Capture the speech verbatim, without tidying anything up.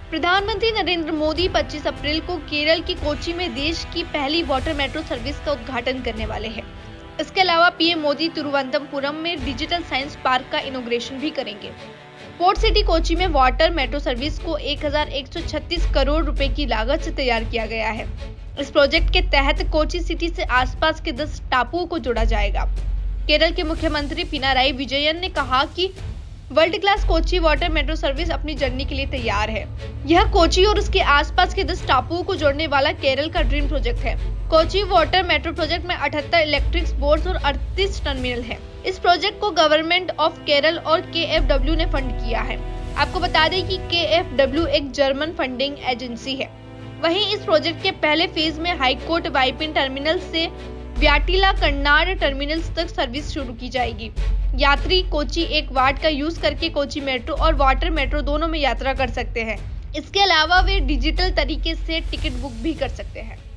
प्रधानमंत्री नरेंद्र मोदी पच्चीस अप्रैल को केरल की कोच्चि में देश की पहली वाटर मेट्रो सर्विस का उद्घाटन करने वाले हैं। इसके अलावा पीएम मोदी तिरुवनंतपुरम में डिजिटल साइंस पार्क का इनॉग्रेशन भी करेंगे। पोर्ट सिटी कोच्चि में वाटर मेट्रो सर्विस को एक हज़ार एक सौ छत्तीस करोड़ रुपए की लागत से तैयार किया गया है। इस प्रोजेक्ट के तहत कोच्चि सिटी से आसपास के दस टापुओं को जोड़ा जाएगा। केरल के मुख्यमंत्री पिनाराई विजयन ने कहा कि world class Kochi water metro service अपनी जर्नी के लिए तैयार है। यह कोच्चि और उसके आसपास के दस टापुओं को जोड़ने वाला केरल का ड्रीम प्रोजेक्ट है। कोच्चि वाटर मेट्रो प्रोजेक्ट में अठहत्तर इलेक्ट्रिक बोट्स और अड़तीस टर्मिनल है। इस प्रोजेक्ट को गवर्नमेंट ऑफ केरल और के एफ डब्ल्यू ने फंड किया है। आपको बता दें कि के एफ डब्ल्यू एक जर्मन फंडिंग एजेंसी है। वहीं इस प्रोजेक्ट के पहले फेज में हाईकोर्ट वाइपिन टर्मिनल से व्याटिला कन्नाड टर्मिनल्स तक सर्विस शुरू की जाएगी। यात्री कोच्चि एक वाट का यूज करके कोच्चि मेट्रो और वाटर मेट्रो दोनों में यात्रा कर सकते हैं। इसके अलावा वे डिजिटल तरीके से टिकट बुक भी कर सकते हैं।